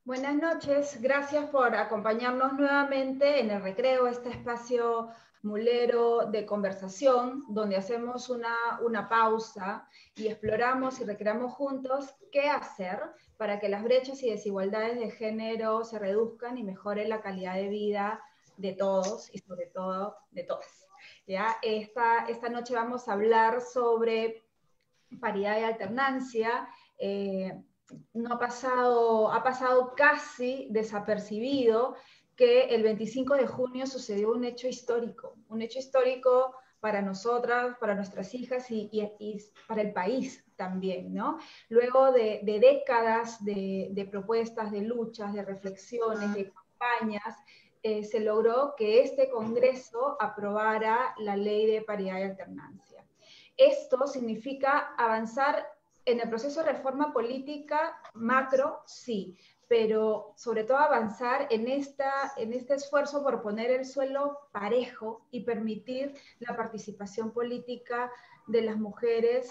Buenas noches, gracias por acompañarnos nuevamente en el recreo, este espacio mulero de conversación, donde hacemos una pausa y exploramos y recreamos juntos qué hacer para que las brechas y desigualdades de género se reduzcan y mejore la calidad de vida de todos y sobre todo de todas. ¿Ya? Esta noche vamos a hablar sobre paridad y alternancia. No ha pasado casi desapercibido que el 25 de junio sucedió un hecho histórico para nosotras, para nuestras hijas y para el país también, ¿no? Luego de décadas de propuestas, de luchas, de reflexiones, de campañas, se logró que este Congreso aprobara la ley de paridad y alternancia. Esto significa avanzar en el proceso de reforma política macro, sí, pero sobre todo avanzar en este esfuerzo por poner el suelo parejo y permitir la participación política de las mujeres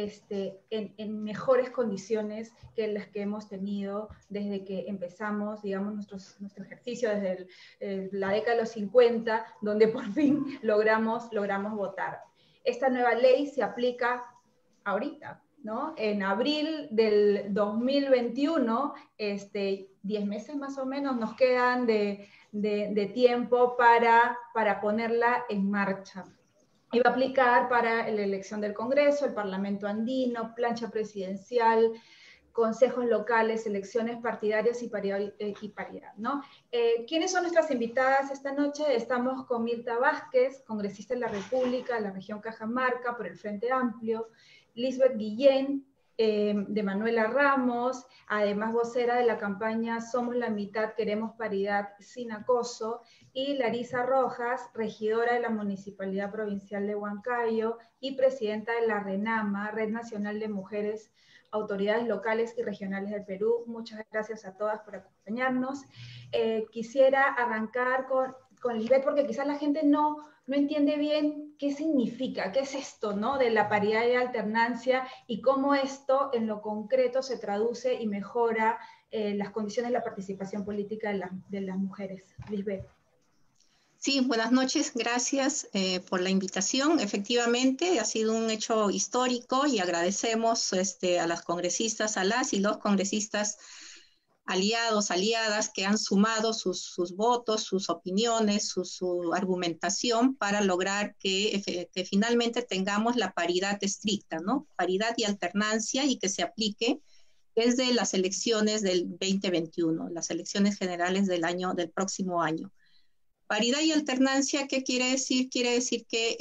en mejores condiciones que las que hemos tenido desde que empezamos, digamos, nuestro ejercicio desde la década de los 50, donde por fin logramos votar. Esta nueva ley se aplica ahorita, ¿no? En abril del 2021, 10 meses más o menos nos quedan de tiempo para ponerla en marcha. Y va a aplicar para la elección del Congreso, el Parlamento andino, plancha presidencial, consejos locales, elecciones partidarias y paridad, ¿no? ¿Quiénes son nuestras invitadas esta noche? Estamos con Mirta Vázquez, congresista de la República, de la región Cajamarca, por el Frente Amplio, Lisbeth Guillén, de Manuela Ramos, además vocera de la campaña Somos la Mitad, Queremos Paridad Sin Acoso, y Larisa Rojas, regidora de la Municipalidad Provincial de Huancayo y presidenta de la RENAMA, Red Nacional de Mujeres, Autoridades Locales y Regionales del Perú. Muchas gracias a todas por acompañarnos. Quisiera arrancar con Lisbeth, porque quizás la gente no entiende bien qué significa, qué es esto, ¿no? De la paridad y alternancia y cómo esto en lo concreto se traduce y mejora las condiciones de la participación política de las mujeres. Lisbeth. Sí, buenas noches, gracias por la invitación. Efectivamente, ha sido un hecho histórico y agradecemos a las congresistas, a las y los congresistas aliados, aliadas que han sumado sus votos, sus opiniones, su argumentación para lograr que finalmente tengamos la paridad estricta, ¿no? Paridad y alternancia y que se aplique desde las elecciones del 2021, las elecciones generales del próximo año. Paridad y alternancia, ¿qué quiere decir? Quiere decir que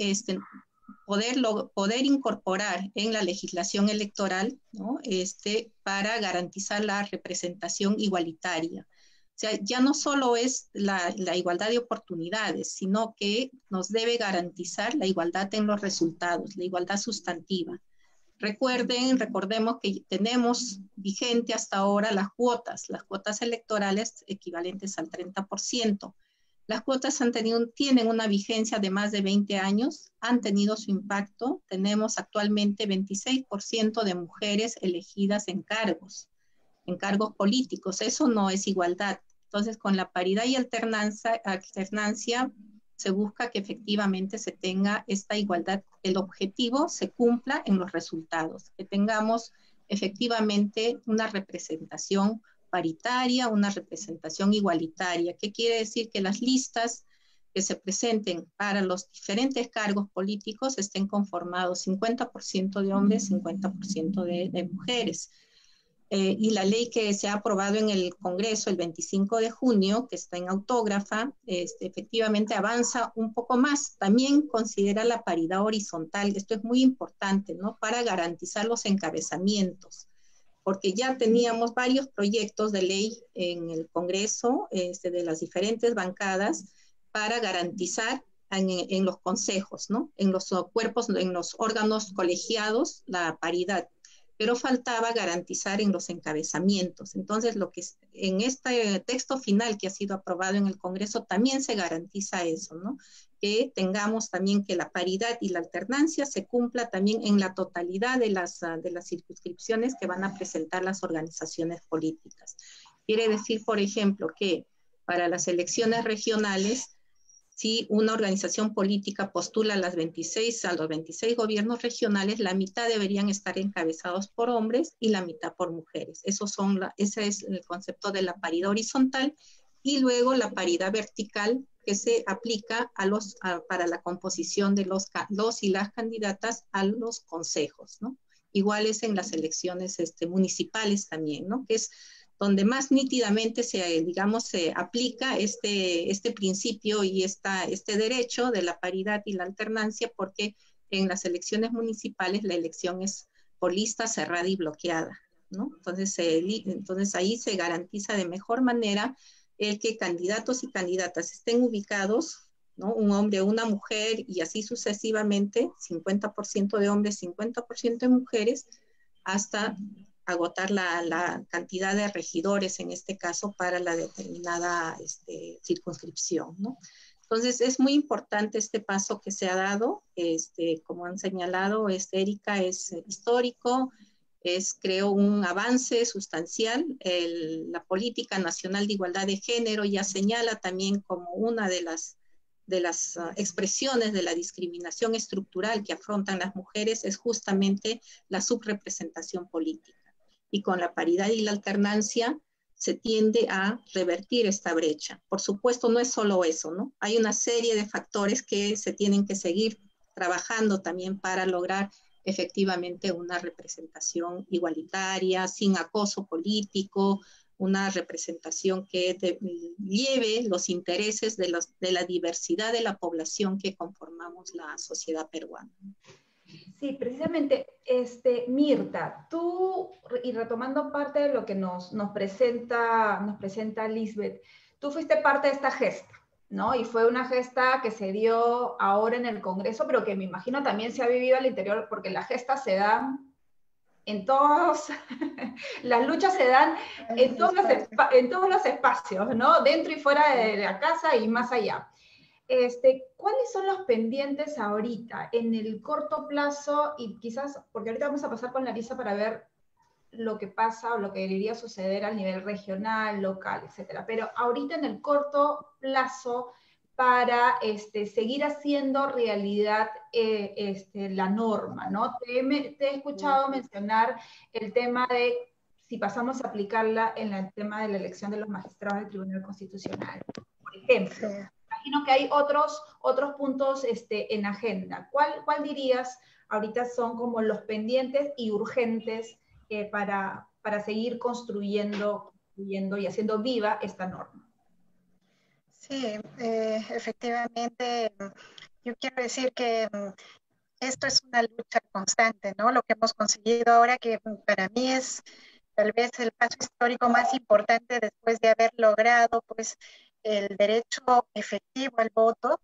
poder incorporar en la legislación electoral, ¿no? Para garantizar la representación igualitaria. O sea, ya no solo es la igualdad de oportunidades, sino que nos debe garantizar la igualdad en los resultados, la igualdad sustantiva. Recordemos que tenemos vigente hasta ahora las cuotas electorales equivalentes al 30%. Las cuotas tienen una vigencia de más de 20 años, han tenido su impacto. Tenemos actualmente 26% de mujeres elegidas en cargos políticos. Eso no es igualdad. Entonces, con la paridad y alternancia se busca que efectivamente se tenga esta igualdad. El objetivo se cumpla en los resultados, que tengamos efectivamente una representación paritaria, una representación igualitaria. ¿Qué quiere decir? Que las listas que se presenten para los diferentes cargos políticos estén conformados 50% de hombres, 50% de mujeres. Y la ley que se ha aprobado en el Congreso el 25 de junio, que está en autógrafa, efectivamente avanza un poco más. También considera la paridad horizontal. Esto es muy importante, ¿no? Para garantizar los encabezamientos, porque ya teníamos varios proyectos de ley en el Congreso de las diferentes bancadas para garantizar en los consejos, ¿no? En los cuerpos, en los órganos colegiados, la paridad, pero faltaba garantizar en los encabezamientos. Entonces, en este texto final que ha sido aprobado en el Congreso también se garantiza eso, ¿no? Que tengamos también que la paridad y la alternancia se cumpla también en la totalidad de las circunscripciones que van a presentar las organizaciones políticas. Quiere decir, por ejemplo, que para las elecciones regionales, si una organización política postula a los 26 gobiernos regionales, la mitad deberían estar encabezados por hombres y la mitad por mujeres. Ese es el concepto de la paridad horizontal, y luego la paridad vertical que se aplica para la composición de los y las candidatas a los consejos, ¿no? Igual es en las elecciones municipales también, ¿no? Que es donde más nítidamente se aplica este principio y este derecho de la paridad y la alternancia, porque en las elecciones municipales la elección es por lista cerrada y bloqueada, ¿no? Entonces ahí se garantiza de mejor manera el que candidatos y candidatas estén ubicados, ¿no? Un hombre o una mujer, y así sucesivamente, 50% de hombres, 50% de mujeres, hasta agotar la cantidad de regidores, en este caso, para la determinada circunscripción, ¿no? Entonces, es muy importante este paso que se ha dado. Como han señalado, Erika, es histórico, creo, un avance sustancial. La Política Nacional de Igualdad de Género ya señala también como una de las expresiones de la discriminación estructural que afrontan las mujeres es justamente la subrepresentación política. Y con la paridad y la alternancia se tiende a revertir esta brecha. Por supuesto, no es solo eso, ¿no? Hay una serie de factores que se tienen que seguir trabajando también para lograr efectivamente una representación igualitaria, sin acoso político, una representación que lleve los intereses de la diversidad de la población que conformamos la sociedad peruana. Sí, precisamente, Mirta, tú, y retomando parte de lo que nos presenta Lisbeth, tú fuiste parte de esta gesta, ¿no? Y fue una gesta que se dio ahora en el Congreso, pero que me imagino también se ha vivido al interior, porque las gestas se dan en todos, las luchas se dan en todos los espacios, ¿no? Dentro y fuera de la casa y más allá. ¿Cuáles son los pendientes ahorita en el corto plazo? Y quizás, porque ahorita vamos a pasar con Larisa para ver lo que pasa o lo que debería suceder a nivel regional, local, etcétera. Pero ahorita en el corto plazo, para seguir haciendo realidad la norma, ¿no? Te he escuchado mencionar el tema de si pasamos a aplicarla en el tema de la elección de los magistrados del Tribunal Constitucional, por ejemplo. Sí. Imagino que hay otros puntos en agenda. ¿Cuál dirías ahorita son como los pendientes y urgentes para seguir construyendo y haciendo viva esta norma? Sí, efectivamente, yo quiero decir que esto es una lucha constante, ¿no? Lo que hemos conseguido ahora, que para mí es tal vez el paso histórico más importante después de haber logrado, pues, el derecho efectivo al voto.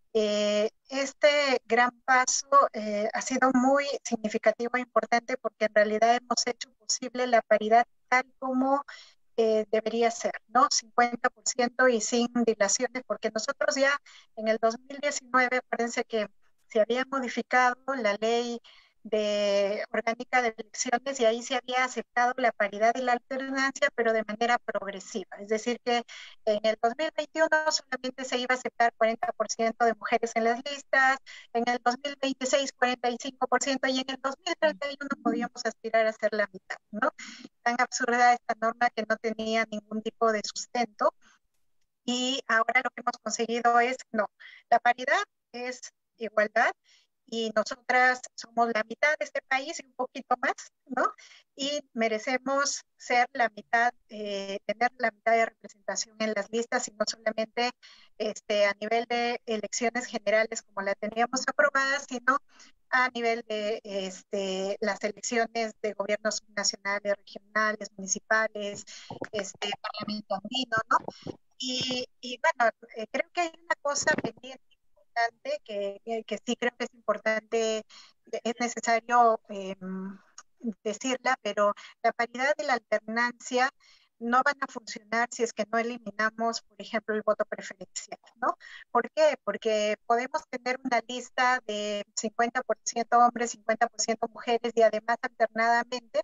Este gran paso ha sido muy significativo e importante porque en realidad hemos hecho posible la paridad tal como debería ser, ¿no? 50% y sin dilaciones, porque nosotros ya en el 2019, acuérdense que se había modificado la ley orgánica de elecciones y ahí se había aceptado la paridad y la alternancia, pero de manera progresiva. Es decir, que en el 2021 solamente se iba a aceptar 40% de mujeres en las listas, en el 2026 45% y en el 2031 podíamos aspirar a ser la mitad, ¿no? Tan absurda esta norma que no tenía ningún tipo de sustento. Y ahora lo que hemos conseguido es, no, la paridad es igualdad y nosotras somos la mitad de este país y un poquito más, ¿no? Y merecemos ser la mitad, tener la mitad de representación en las listas y no solamente a nivel de elecciones generales como la teníamos aprobada, sino a nivel de las elecciones de gobiernos nacionales, regionales, municipales, parlamento andino, ¿no? Y bueno, creo que hay una cosa pendiente importante que sí creo que es importante, es necesario decirla, pero la paridad y la alternancia no van a funcionar si es que no eliminamos, por ejemplo, el voto preferencial, ¿no? ¿Por qué? Porque podemos tener una lista de 50% hombres, 50% mujeres y además alternadamente,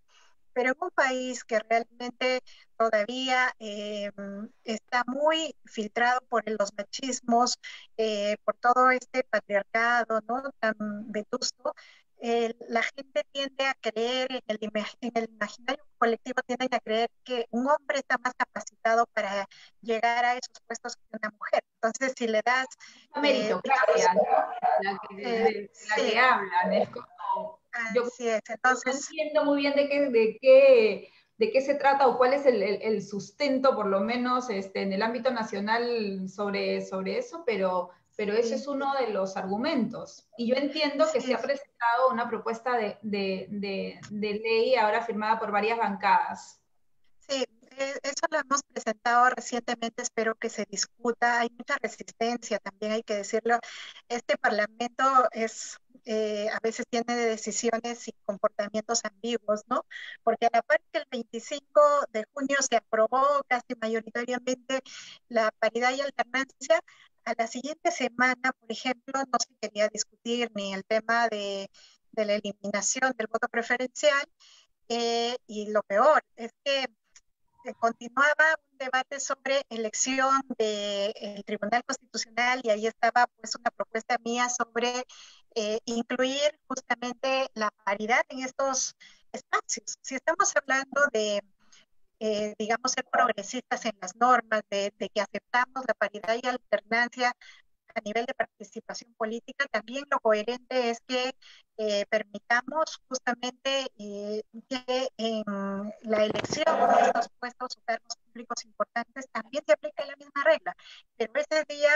pero en un país que realmente todavía está muy filtrado por los machismos, por todo este patriarcado, ¿no? Tan vetusto, la gente tiende a creer, en el imaginario colectivo tienden a creer que un hombre está más capacitado para llegar a esos puestos que una mujer. Entonces, si le das, La digamos, meritocracia, ¿no? De la que sí, hablan, es como, yo así es. no Entonces, entiendo muy bien de qué se trata o cuál es el sustento, por lo menos en el ámbito nacional, sobre eso, pero ese sí, es uno de los argumentos. Y yo entiendo que se sí, ha presentado una propuesta de ley ahora firmada por varias bancadas. sí, eso lo hemos presentado recientemente, espero que se discuta. Hay mucha resistencia, también hay que decirlo. Este Parlamento a veces tiene decisiones y comportamientos ambiguos, ¿no? Porque a la par que el 25 de junio se aprobó casi mayoritariamente la paridad y alternancia, a la siguiente semana, por ejemplo, no se quería discutir ni el tema de la eliminación del voto preferencial, y lo peor es que continuaba un debate sobre elección del Tribunal Constitucional y ahí estaba pues una propuesta mía sobre incluir justamente la paridad en estos espacios. Si estamos hablando de, digamos, ser progresistas en las normas, de que aceptamos la paridad y alternancia a nivel de participación política, también lo coherente es que permitamos justamente que en la elección de estos puestos o cargos públicos importantes también se aplique la misma regla. Pero ese día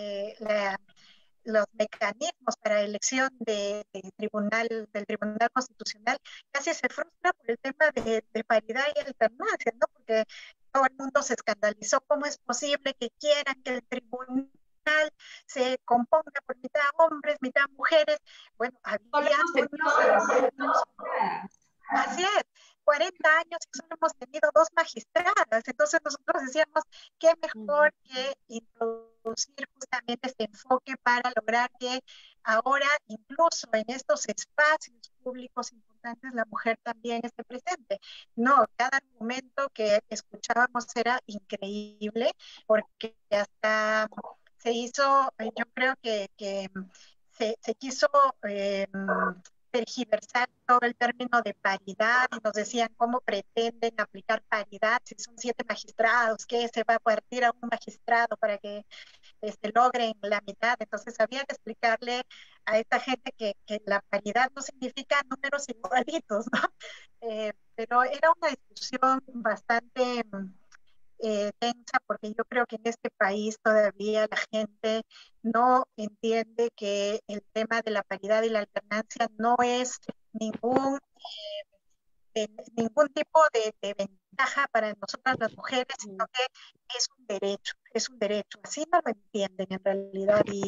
los mecanismos para elección del Tribunal Constitucional casi se frustra por el tema de paridad y alternancia, ¿no? Porque todo el mundo se escandalizó. ¿Cómo es posible que quieran que el tribunal se componga por mitad hombres, mitad mujeres? Bueno, Solo había hemos tenido otros aspectos. magistradas. Así es, 40 años y solo hemos tenido 2 magistradas, entonces nosotros decíamos, qué mejor que introducir justamente este enfoque para lograr que ahora, incluso en estos espacios públicos importantes, la mujer también esté presente. No, cada argumento que escuchábamos era increíble, porque hasta se hizo, yo creo que se quiso tergiversar todo el término de paridad y nos decían cómo pretenden aplicar paridad si son 7 magistrados, que se va a partir a un magistrado para que logren la mitad. Entonces había que explicarle a esta gente que la paridad no significa números igualitos, ¿no? Pero era una discusión bastante tensa, porque yo creo que en este país todavía la gente no entiende que el tema de la paridad y la alternancia no es ningún tipo de ventaja para nosotras las mujeres, sino que es un derecho. Así no lo entienden en realidad. Y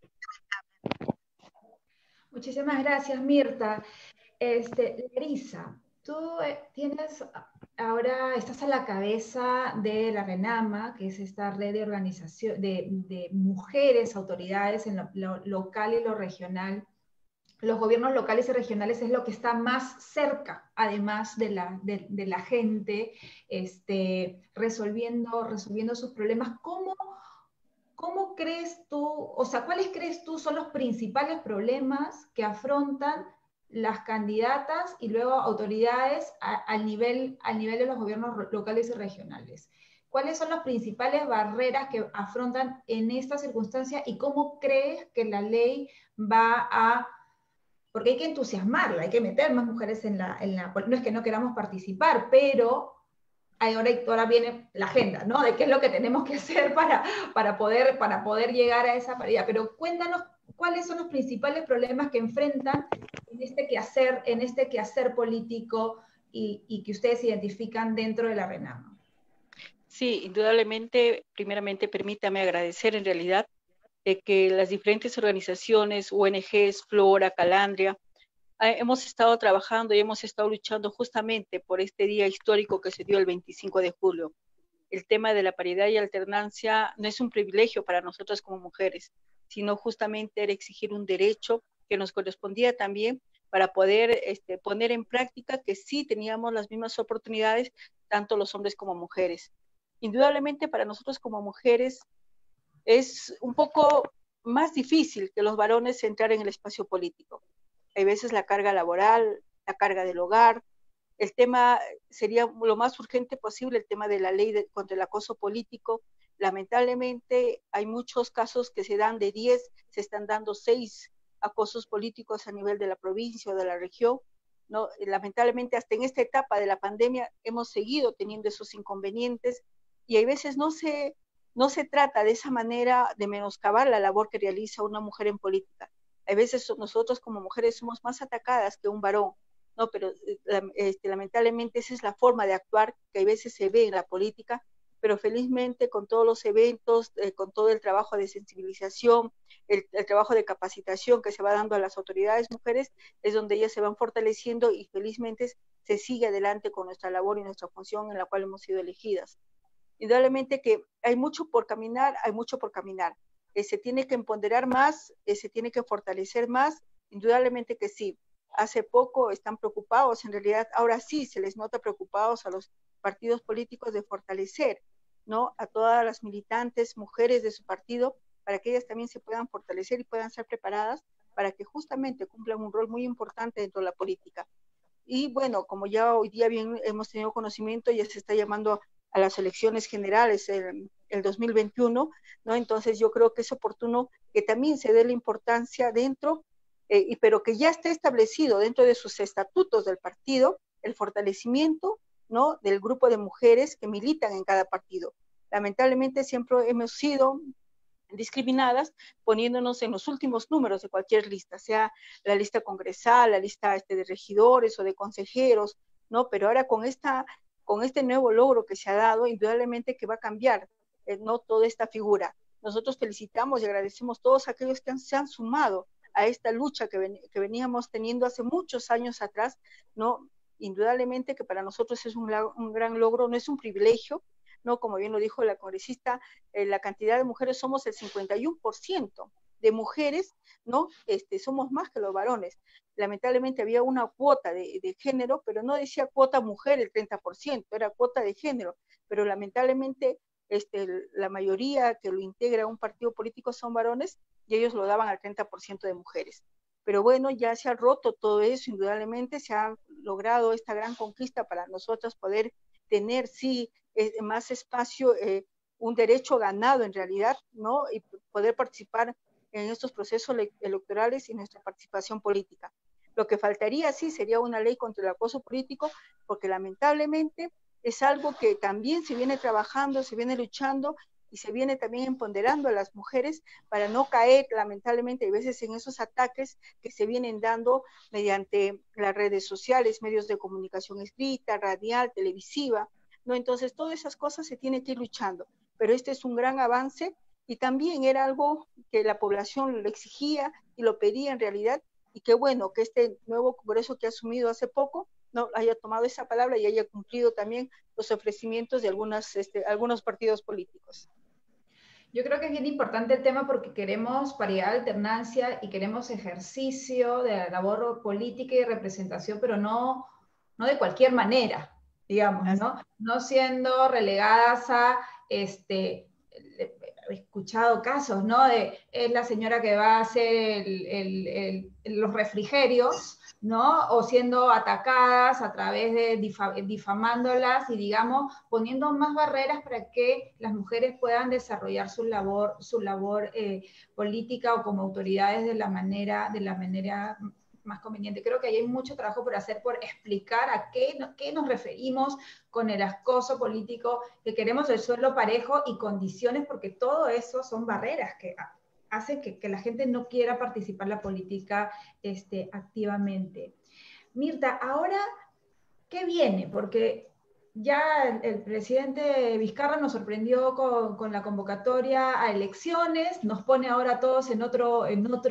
Muchísimas gracias, Mirta. Larisa, tú ahora estás a la cabeza de la RENAMA, que es esta red de organización de mujeres autoridades en lo local y lo regional. Los gobiernos locales y regionales es lo que está más cerca, además de la gente, resolviendo sus problemas. ¿Cómo crees tú, o sea, cuáles crees tú son los principales problemas que afrontan las candidatas y luego autoridades al nivel de los gobiernos locales y regionales? ¿Cuáles son las principales barreras que afrontan en esta circunstancia y cómo crees que la ley va a... Porque hay que entusiasmarla, hay que meter más mujeres no es que no queramos participar, pero ahora viene la agenda, ¿no? De qué es lo que tenemos que hacer para poder llegar a esa paridad. Pero cuéntanos cuáles son los principales problemas que enfrentan en este quehacer político y que ustedes identifican dentro de la RENAMA. Sí, indudablemente, primeramente permítame agradecer en realidad de que las diferentes organizaciones, ONGs, Flora, Calandria, hemos estado trabajando y hemos estado luchando justamente por este día histórico que se dio el 25 de julio. El tema de la paridad y alternancia no es un privilegio para nosotras como mujeres, sino justamente era exigir un derecho que nos correspondía también para poder poner en práctica que sí teníamos las mismas oportunidades, tanto los hombres como mujeres. Indudablemente para nosotros como mujeres es un poco más difícil que los varones entrar en el espacio político. Hay veces la carga laboral, la carga del hogar. El tema sería lo más urgente posible, el tema de la ley contra el acoso político. Lamentablemente hay muchos casos que se dan de 10, se están dando 6 acosos políticos a nivel de la provincia o de la región, ¿no? Lamentablemente hasta en esta etapa de la pandemia hemos seguido teniendo esos inconvenientes y hay veces no se trata de esa manera de menoscabar la labor que realiza una mujer en política. A veces nosotros como mujeres somos más atacadas que un varón, ¿no? Pero lamentablemente esa es la forma de actuar que a veces se ve en la política, pero felizmente con todos los eventos, con todo el trabajo de sensibilización, el trabajo de capacitación que se va dando a las autoridades mujeres, es donde ellas se van fortaleciendo y felizmente se sigue adelante con nuestra labor y nuestra función en la cual hemos sido elegidas. Indudablemente que hay mucho por caminar, se tiene que empoderar más, se tiene que fortalecer más, indudablemente que sí. Hace poco están preocupados, en realidad ahora sí se les nota preocupados a los partidos políticos de fortalecer, ¿no? A todas las militantes, mujeres de su partido, para que ellas también se puedan fortalecer y puedan ser preparadas para que justamente cumplan un rol muy importante dentro de la política. Y bueno, como ya hoy día bien hemos tenido conocimiento, ya se está llamando a las elecciones generales el 2021, ¿no? Entonces yo creo que es oportuno que también se dé la importancia dentro, pero que ya esté establecido dentro de sus estatutos del partido, el fortalecimiento, ¿no? Del grupo de mujeres que militan en cada partido. Lamentablemente siempre hemos sido discriminadas poniéndonos en los últimos números de cualquier lista, sea la lista congresal, la lista de regidores o de consejeros, ¿no? Pero ahora con este nuevo logro que se ha dado, indudablemente que va a cambiar, ¿no? Toda esta figura. Nosotros felicitamos y agradecemos a todos aquellos que se han sumado a esta lucha que veníamos teniendo hace muchos años atrás, ¿no? Indudablemente que para nosotros es un gran logro, no es un privilegio, ¿no? Como bien lo dijo la congresista, la cantidad de mujeres somos el 51% de mujeres, ¿no? Somos más que los varones. Lamentablemente había una cuota de género, pero no decía cuota mujer el 30%, era cuota de género, pero lamentablemente la mayoría que lo integra un partido político son varones y ellos lo daban al 30% de mujeres. Pero bueno, ya se ha roto todo eso, indudablemente se ha logrado esta gran conquista para nosotros poder tener, sí, más espacio, un derecho ganado en realidad, ¿no? Y poder participar en estos procesos electorales y nuestra participación política. Lo que faltaría, sí, sería una ley contra el acoso político, porque lamentablemente es algo que también se viene trabajando, se viene luchando y se viene también empoderando a las mujeres para no caer, lamentablemente, a veces en esos ataques que se vienen dando mediante las redes sociales, medios de comunicación escrita, radial, televisiva, ¿no? Entonces, todas esas cosas se tienen que ir luchando, pero este es un gran avance y también era algo que la población lo exigía y lo pedía en realidad, y qué bueno que este nuevo Congreso que ha asumido hace poco no haya tomado esa palabra y haya cumplido también los ofrecimientos de algunos partidos políticos. Yo creo que es bien importante el tema porque queremos paridad, alternancia y queremos ejercicio de la labor política y representación, pero no de cualquier manera, digamos, ¿no? No siendo relegadas a, he escuchado casos, ¿no? Es la señora que va a hacer los refrigerios, ¿no? O siendo atacadas a través de difamándolas y, digamos, poniendo más barreras para que las mujeres puedan desarrollar su labor política o como autoridades de la manera más conveniente. Creo que hay mucho trabajo por hacer, por explicar a qué nos referimos con el acoso político, que queremos el suelo parejo y condiciones, porque todo eso son barreras que hacen que la gente no quiera participar en la política activamente. Mirta, ahora, ¿qué viene? Porque ya el presidente Vizcarra nos sorprendió con la convocatoria a elecciones, nos pone ahora todos en otro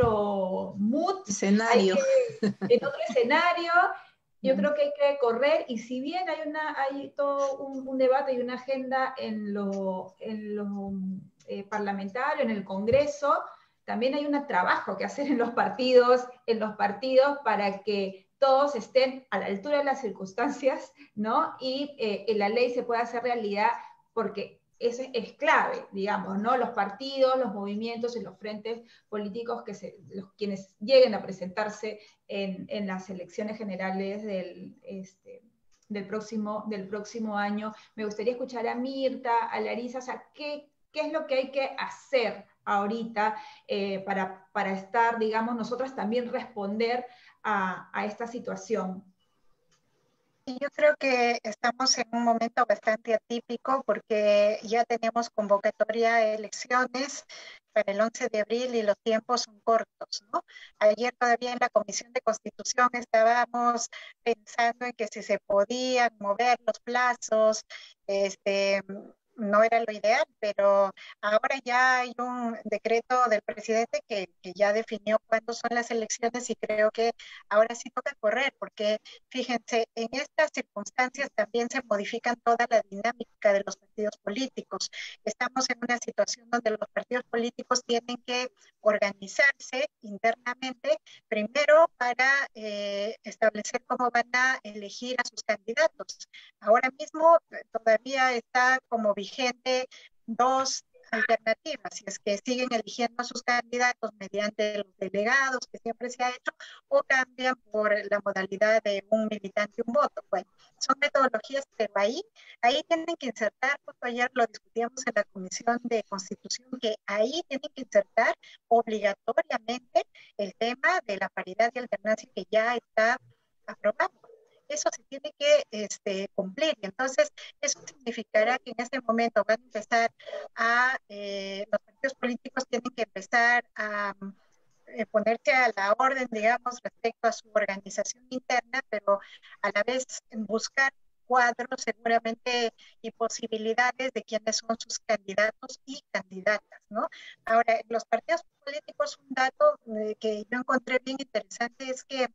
mood, escenario. En otro escenario. Yo creo que hay que correr, y si bien hay todo un debate y una agenda en lo parlamentario, en el Congreso, también hay un trabajo que hacer en los partidos para que todos estén a la altura de las circunstancias, ¿no? Y la ley se pueda hacer realidad, porque eso es clave, digamos, ¿no? Los partidos, los movimientos y los frentes políticos, quienes lleguen a presentarse en las elecciones generales del próximo año. Me gustaría escuchar a Mirta, a Larisa, o sea, ¿qué es lo que hay que hacer ahorita para estar, digamos, nosotras también responder a esta situación? Y yo creo que estamos en un momento bastante atípico porque ya tenemos convocatoria a elecciones para el 11 de abril y los tiempos son cortos, ¿no? Ayer todavía en la Comisión de Constitución estábamos pensando en que si se podían mover los plazos, no era lo ideal, pero ahora ya hay un decreto del presidente que ya definió cuándo son las elecciones y creo que ahora sí toca correr, porque fíjense, en estas circunstancias también se modifican toda la dinámica de los partidos políticos. Estamos en una situación donde los partidos políticos tienen que organizarse internamente, primero para establecer cómo van a elegir a sus candidatos. Ahora mismo todavía está como vigente dos alternativas, si es que siguen eligiendo a sus candidatos mediante los delegados, que siempre se ha hecho, o cambian por la modalidad de un militante, un voto. Bueno, son metodologías, pero ahí tienen que insertar, justo ayer lo discutíamos en la Comisión de Constitución, que ahí tienen que insertar obligatoriamente el tema de la paridad y alternancia que ya está aprobado. Eso se tiene que cumplir. Y entonces, eso significará que en este momento van a empezar los partidos políticos tienen que empezar a ponerse a la orden, digamos, respecto a su organización interna, pero a la vez buscar cuadros seguramente y posibilidades de quiénes son sus candidatos y candidatas, ¿no? Ahora, los partidos políticos, un dato que yo encontré bien interesante es que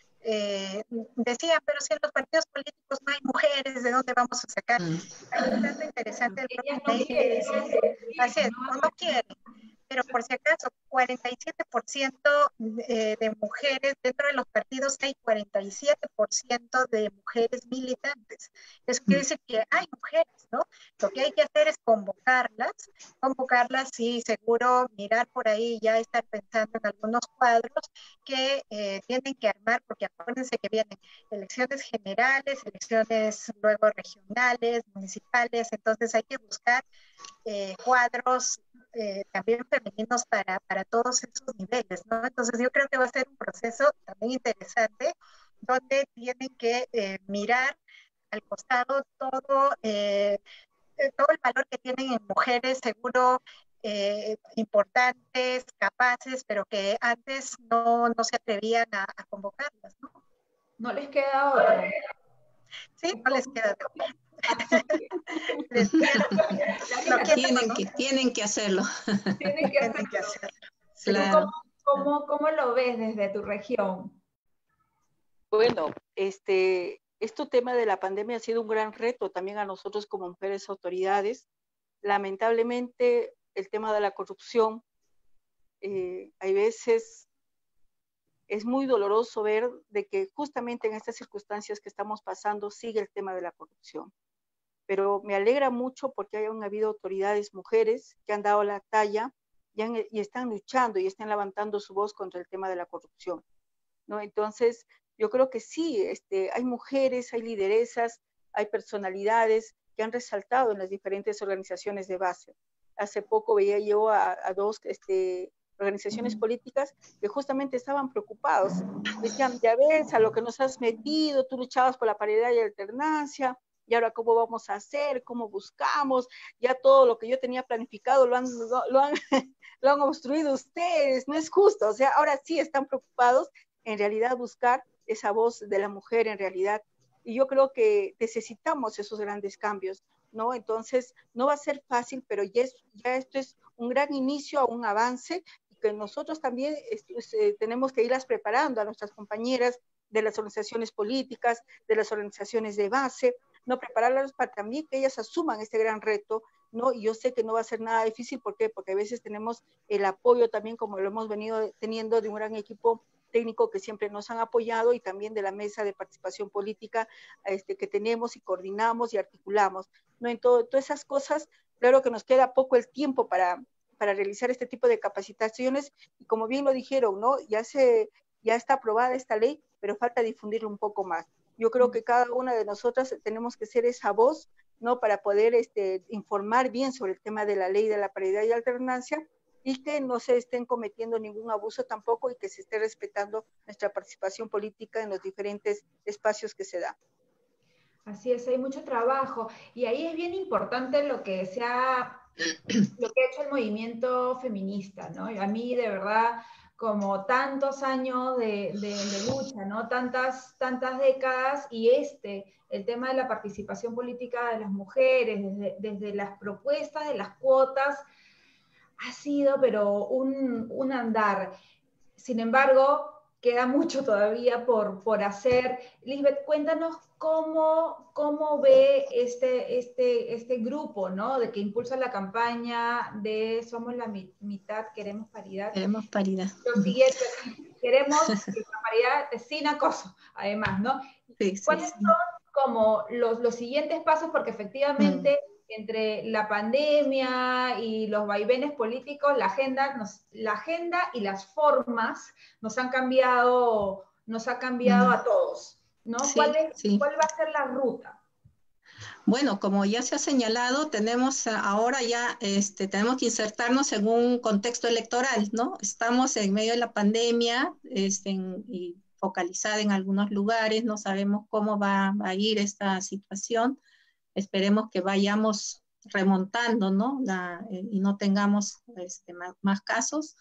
decían, pero si en los partidos políticos no hay mujeres, ¿de dónde vamos a sacar? Hay un dato interesante del propio MEI que dice, así es, o no quieren, pero por si acaso, 47% de mujeres, dentro de los partidos hay 47% de mujeres militantes. Eso quiere decir que hay mujeres, ¿no? Lo que hay que hacer es convocarlas y seguro mirar por ahí, ya estar pensando en algunos cuadros que tienen que armar, porque acuérdense que vienen elecciones generales, elecciones luego regionales, municipales, entonces hay que buscar cuadros también femeninos para todos esos niveles, ¿no? Entonces yo creo que va a ser un proceso también interesante donde tienen que mirar al costado todo el valor que tienen en mujeres, seguro importantes, capaces, pero que antes no se atrevían a convocarlas, ¿no? No les queda otra. Sí, no les queda otra. Tienen que hacerlo. Tienen que hacerlo. Claro. ¿Cómo lo ves desde tu región? Bueno, este tema de la pandemia ha sido un gran reto también a nosotros como mujeres autoridades. Lamentablemente, el tema de la corrupción, hay veces es muy doloroso ver de que justamente en estas circunstancias que estamos pasando sigue el tema de la corrupción. Pero me alegra mucho porque hayan habido autoridades mujeres que han dado la talla y están luchando y están levantando su voz contra el tema de la corrupción, ¿no? Entonces, yo creo que sí, hay mujeres, hay lideresas, hay personalidades que han resaltado en las diferentes organizaciones de base. Hace poco veía yo a dos organizaciones políticas que justamente estaban preocupados. Decían, ya ves a lo que nos has metido, tú luchabas por la paridad y alternancia, y ahora cómo vamos a hacer, cómo buscamos, ya todo lo que yo tenía planificado lo han obstruido ustedes, no es justo. O sea, ahora sí están preocupados en realidad buscar esa voz de la mujer en realidad, y yo creo que necesitamos esos grandes cambios, ¿no? Entonces, no va a ser fácil, pero ya esto es un gran inicio a un avance, y que nosotros también tenemos que irlas preparando a nuestras compañeras de las organizaciones políticas, de las organizaciones de base, no prepararlas para también que ellas asuman este gran reto ¿no? Y yo sé que no va a ser nada difícil, ¿por qué? Porque a veces tenemos el apoyo también, como lo hemos venido teniendo, de un gran equipo técnico que siempre nos han apoyado, y también de la mesa de participación política que tenemos y coordinamos y articulamos, ¿no? En todas esas cosas, claro que nos queda poco el tiempo para realizar este tipo de capacitaciones, y como bien lo dijeron, ¿no? Ya está aprobada esta ley, pero falta difundirlo un poco más. Yo creo que cada una de nosotras tenemos que ser esa voz, ¿no? Para poder informar bien sobre el tema de la ley de la paridad y alternancia, y que no se estén cometiendo ningún abuso tampoco, y que se esté respetando nuestra participación política en los diferentes espacios que se da. Así es, hay mucho trabajo, y ahí es bien importante lo que ha hecho el movimiento feminista, ¿no? Y a mí, de verdad, como tantos años de lucha, ¿no? Tantas décadas, y el tema de la participación política de las mujeres, desde las propuestas de las cuotas, ha sido, pero un andar. Sin embargo, queda mucho todavía por hacer. Lisbeth, cuéntanos cómo ve este grupo, ¿no? De que impulsa la campaña de Somos la Mitad, Queremos Paridad. Queremos paridad. Lo siguiente, queremos la paridad sin acoso, además, ¿no? Sí, ¿Cuáles son como los siguientes pasos? Porque efectivamente, entre la pandemia y los vaivenes políticos, la agenda y las formas nos han cambiado, a todos, ¿no? Sí, ¿Cuál sí. va a ser la ruta? Bueno, como ya se ha señalado, tenemos ahora ya, tenemos que insertarnos en un contexto electoral, ¿no? Estamos en medio de la pandemia, y focalizada en algunos lugares, no sabemos cómo va a ir esta situación. Esperemos que vayamos remontando, ¿no? Y no tengamos más casos.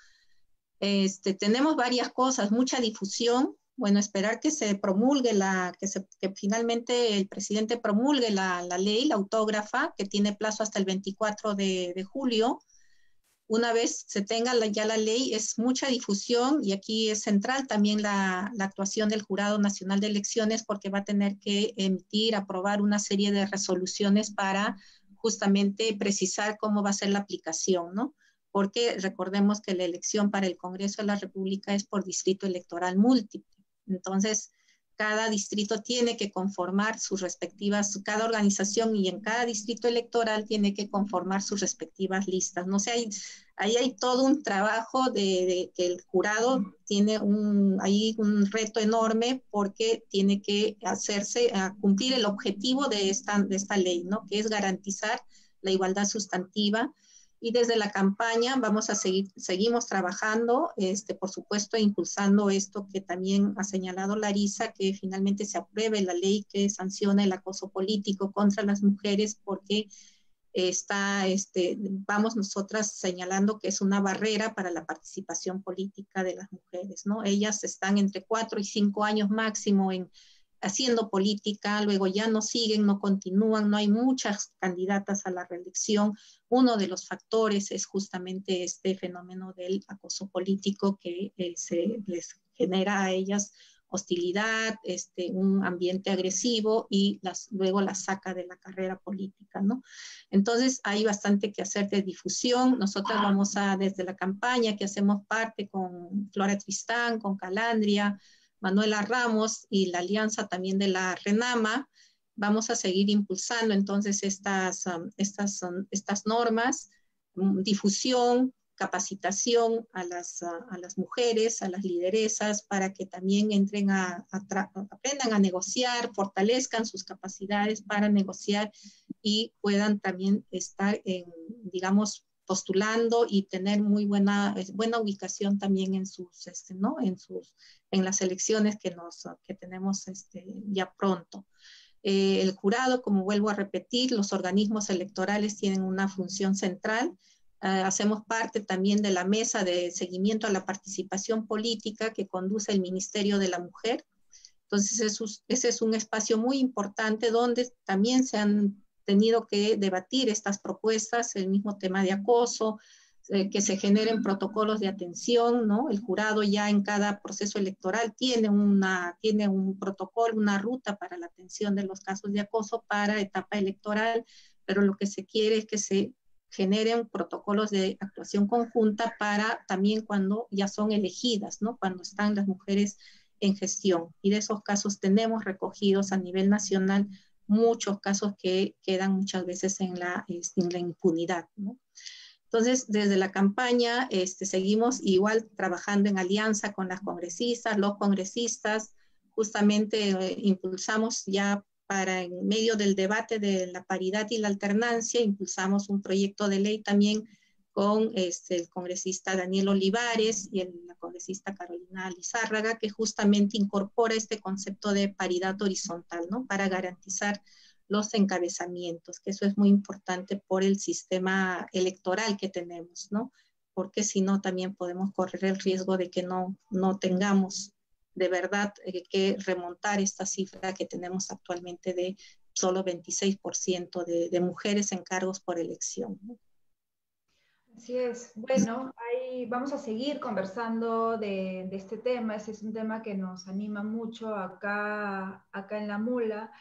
Tenemos varias cosas, mucha difusión. Bueno, esperar que se promulgue que finalmente el presidente promulgue la ley, la autógrafa, que tiene plazo hasta el 24 de julio. Una vez se tenga ya la ley, es mucha difusión, y aquí es central también la actuación del Jurado Nacional de Elecciones, porque va a tener que aprobar una serie de resoluciones para justamente precisar cómo va a ser la aplicación, ¿no? Porque recordemos que la elección para el Congreso de la República es por distrito electoral múltiple. Entonces, cada distrito tiene que conformar cada organización, y en cada distrito electoral tiene que conformar sus respectivas listas. No sé, ahí hay todo un trabajo de que el jurado tiene ahí un reto enorme, porque tiene que cumplir el objetivo de esta ley, ¿no? Que es garantizar la igualdad sustantiva. Y desde la campaña seguimos trabajando, por supuesto, impulsando esto que también ha señalado Larisa, que finalmente se apruebe la ley que sanciona el acoso político contra las mujeres, porque vamos nosotras señalando que es una barrera para la participación política de las mujeres, ¿no? Ellas están entre 4 y 5 años máximo haciendo política, luego ya no siguen, no continúan, no hay muchas candidatas a la reelección. Uno de los factores es justamente este fenómeno del acoso político, que les genera a ellas hostilidad, un ambiente agresivo, y luego las saca de la carrera política, ¿no? Entonces hay bastante que hacer de difusión. Nosotros vamos desde la campaña que hacemos parte con Flora Tristán, con Calandria, Manuela Ramos y la alianza también de la RENAMA, vamos a seguir impulsando entonces estas normas, difusión, capacitación a las mujeres, a las lideresas, para que también aprendan a negociar, fortalezcan sus capacidades para negociar, y puedan también estar postulando y tener muy buena ubicación también en las elecciones que tenemos ya pronto. El jurado, como vuelvo a repetir, los organismos electorales tienen una función central. Hacemos parte también de la mesa de seguimiento a la participación política que conduce el Ministerio de la Mujer. Entonces, ese es un espacio muy importante donde también se han tenido que debatir estas propuestas, el mismo tema de acoso, que se generen protocolos de atención, ¿no? El jurado ya en cada proceso electoral tiene un protocolo, una ruta para la atención de los casos de acoso para etapa electoral, pero lo que se quiere es que se generen protocolos de actuación conjunta para también cuando ya son elegidas, ¿no? Cuando están las mujeres en gestión. Y de esos casos tenemos recogidos a nivel nacional muchos casos que quedan muchas veces en la impunidad, ¿no? Entonces, desde la campaña seguimos igual trabajando en alianza con las congresistas, los congresistas, justamente impulsamos ya para en medio del debate de la paridad y la alternancia, impulsamos un proyecto de ley también con el congresista Daniel Olivares y la congresista Carolina Lizárraga, que justamente incorpora este concepto de paridad horizontal, ¿no? Para garantizar los encabezamientos, que eso es muy importante por el sistema electoral que tenemos, ¿no? Porque si no también podemos correr el riesgo de que no tengamos de verdad que remontar esta cifra que tenemos actualmente de solo 26% de mujeres en cargos por elección, ¿no? Así es. Bueno, ahí vamos a seguir conversando de este tema. Ese es un tema que nos anima mucho acá en La Mula.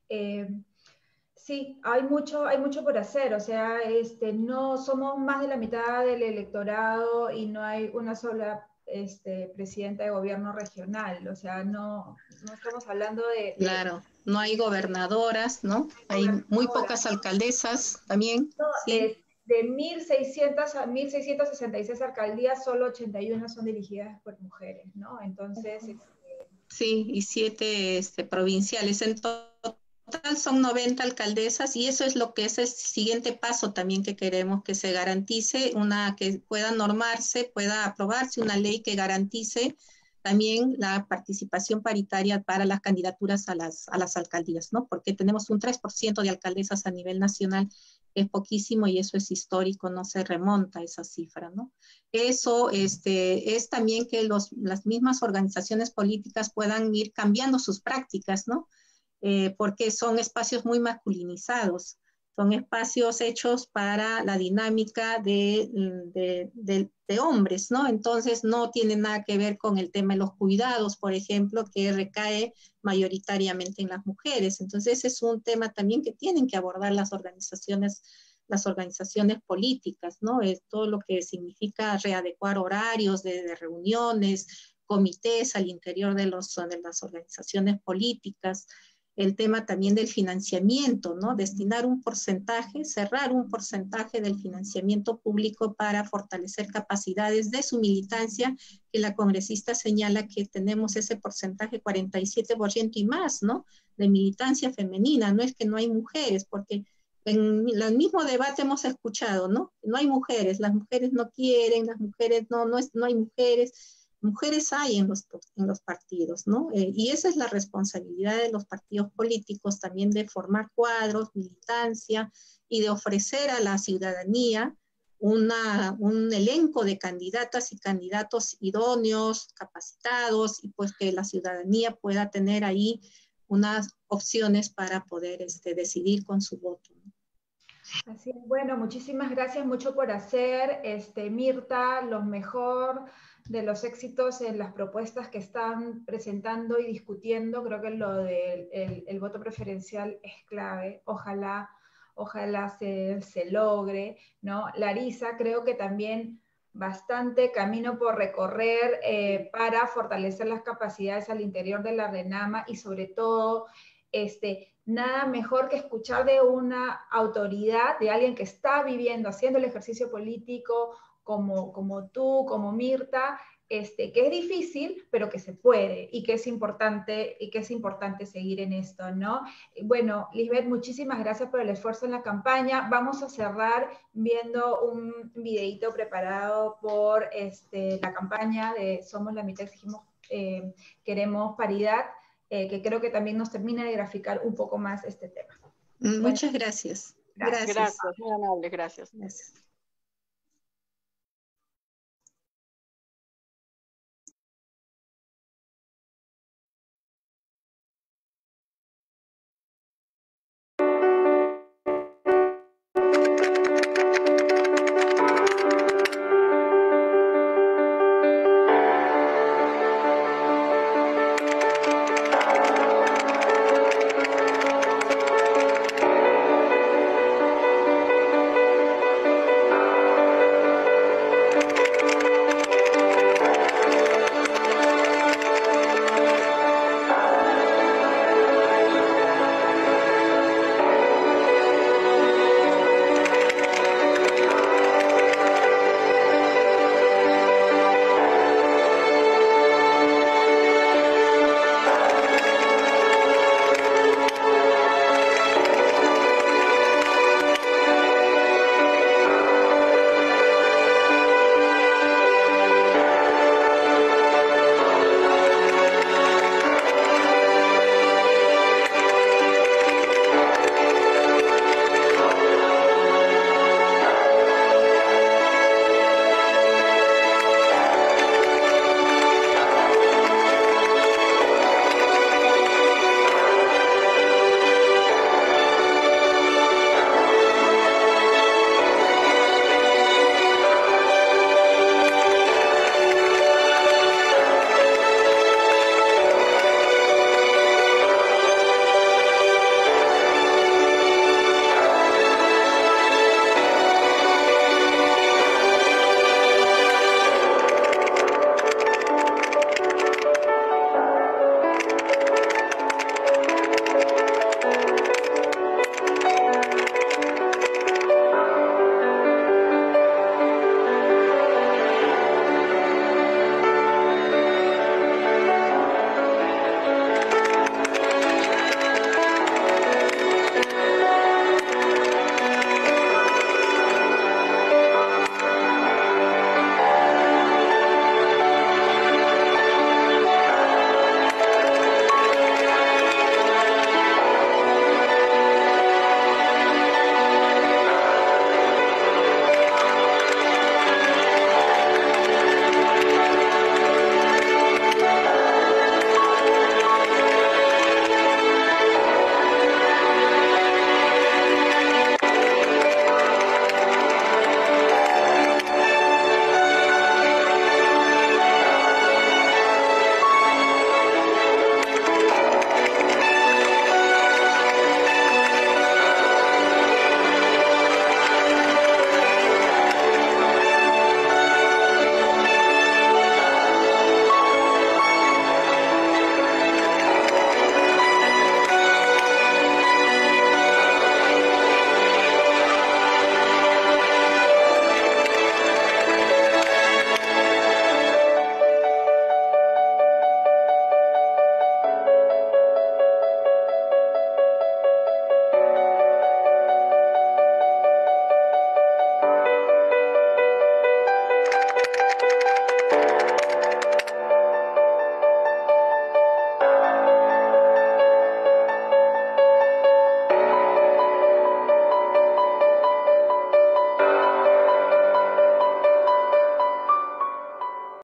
Sí, hay mucho por hacer, o sea, no somos más de la mitad del electorado y no hay una sola presidenta de gobierno regional, o sea, no estamos hablando de claro, no hay gobernadoras, ¿no? Hay muy pocas alcaldesas también, sí. De 1.600 a 1.666 alcaldías, solo 81 son dirigidas por mujeres, ¿no? Entonces... Sí, y 7 provinciales. En total son 90 alcaldesas y eso es lo que es el siguiente paso también que queremos, que se garantice que pueda normarse, pueda aprobarse una ley que garantice también la participación paritaria para las candidaturas a las alcaldías, ¿no? Porque tenemos un 3% de alcaldesas a nivel nacional, es poquísimo y eso es histórico, no se remonta a esa cifra, ¿no? Eso es también que las mismas organizaciones políticas puedan ir cambiando sus prácticas, ¿no? Porque son espacios muy masculinizados, son espacios hechos para la dinámica de hombres, ¿no? Entonces no tiene nada que ver con el tema de los cuidados, por ejemplo, que recae mayoritariamente en las mujeres. Entonces ese es un tema también que tienen que abordar las organizaciones políticas, ¿no? Es todo lo que significa readecuar horarios de reuniones, comités al interior de las organizaciones políticas, el tema también del financiamiento, ¿no? Destinar un porcentaje, cerrar un porcentaje del financiamiento público para fortalecer capacidades de su militancia, que la congresista señala que tenemos ese porcentaje 47% y más, ¿no? De militancia femenina, no es que no hay mujeres, porque en el mismo debate hemos escuchado, ¿no? No hay mujeres, las mujeres no quieren, las mujeres no hay mujeres. Mujeres hay en los partidos, ¿no? Y esa es la responsabilidad de los partidos políticos también de formar cuadros, militancia y de ofrecer a la ciudadanía un elenco de candidatas y candidatos idóneos, capacitados, y pues que la ciudadanía pueda tener ahí unas opciones para poder decidir con su voto, ¿no? Así es. Bueno, muchísimas gracias, mucho por hacer, Mirta, lo mejor de los éxitos en las propuestas que están presentando y discutiendo. Creo que lo del el voto preferencial es clave. Ojalá se logre, ¿no? Larisa, creo que también bastante camino por recorrer para fortalecer las capacidades al interior de la RENAMA y sobre todo, nada mejor que escuchar de una autoridad, de alguien que está viviendo, haciendo el ejercicio político, como tú, como Mirta, que es difícil, pero que se puede y que es importante seguir en esto, ¿no? Bueno, Lisbeth, muchísimas gracias por el esfuerzo en la campaña. Vamos a cerrar viendo un videito preparado por la campaña de Somos la Mitad, exigimos, queremos paridad, que creo que también nos termina de graficar un poco más este tema. Muchas gracias. Gracias, muy amable, gracias. Gracias.